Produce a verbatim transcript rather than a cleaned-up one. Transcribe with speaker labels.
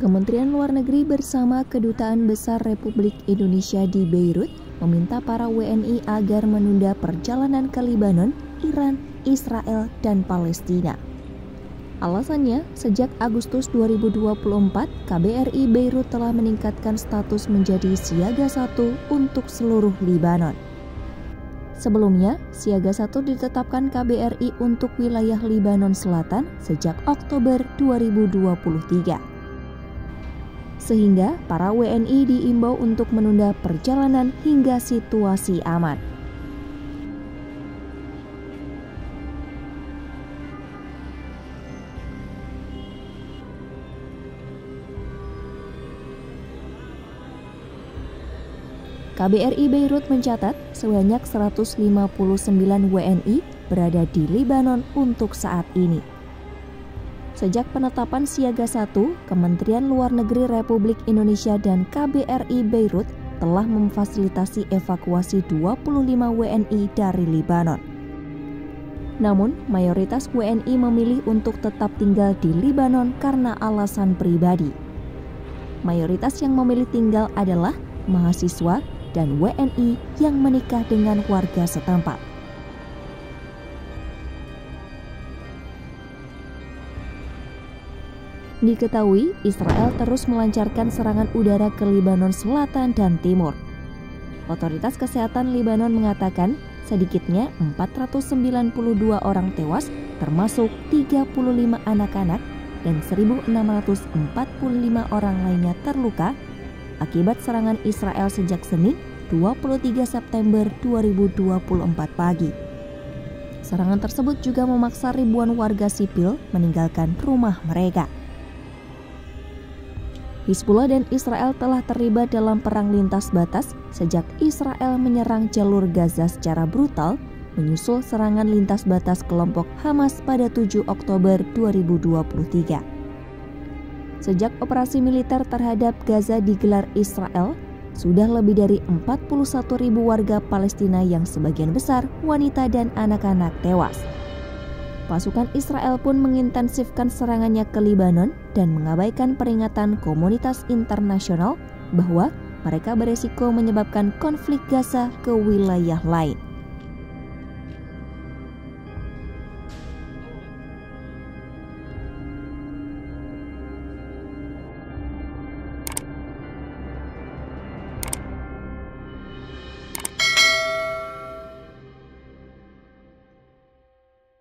Speaker 1: Kementerian Luar Negeri bersama Kedutaan Besar Republik Indonesia di Beirut meminta para W N I agar menunda perjalanan ke Lebanon, Iran, Israel, dan Palestina. Alasannya, sejak Agustus dua ribu dua puluh empat, K B R I Beirut telah meningkatkan status menjadi siaga satu untuk seluruh Lebanon. Sebelumnya, siaga satu ditetapkan K B R I untuk wilayah Lebanon Selatan sejak Oktober dua ribu dua puluh tiga. Sehingga para W N I diimbau untuk menunda perjalanan hingga situasi aman. K B R I Beirut mencatat sebanyak seratus lima puluh sembilan W N I berada di Lebanon untuk saat ini. Sejak penetapan siaga satu, Kementerian Luar Negeri Republik Indonesia dan K B R I Beirut telah memfasilitasi evakuasi dua puluh lima W N I dari Lebanon. Namun, mayoritas W N I memilih untuk tetap tinggal di Lebanon karena alasan pribadi. Mayoritas yang memilih tinggal adalah mahasiswa dan W N I yang menikah dengan warga setempat. Diketahui, Israel terus melancarkan serangan udara ke Lebanon Selatan dan Timur. Otoritas Kesehatan Lebanon mengatakan sedikitnya empat ratus sembilan puluh dua orang tewas, termasuk tiga puluh lima anak-anak, dan seribu enam ratus empat puluh lima orang lainnya terluka akibat serangan Israel sejak Senin dua puluh tiga September dua ribu dua puluh empat pagi. Serangan tersebut juga memaksa ribuan warga sipil meninggalkan rumah mereka. Hizbullah dan Israel telah terlibat dalam perang lintas batas sejak Israel menyerang jalur Gaza secara brutal menyusul serangan lintas batas kelompok Hamas pada tujuh Oktober dua ribu dua puluh tiga. Sejak operasi militer terhadap Gaza digelar Israel, sudah lebih dari empat puluh satu ribu warga Palestina yang sebagian besar wanita dan anak-anak tewas. Pasukan Israel pun mengintensifkan serangannya ke Lebanon dan mengabaikan peringatan komunitas internasional bahwa mereka beresiko menyebabkan konflik Gaza ke wilayah lain.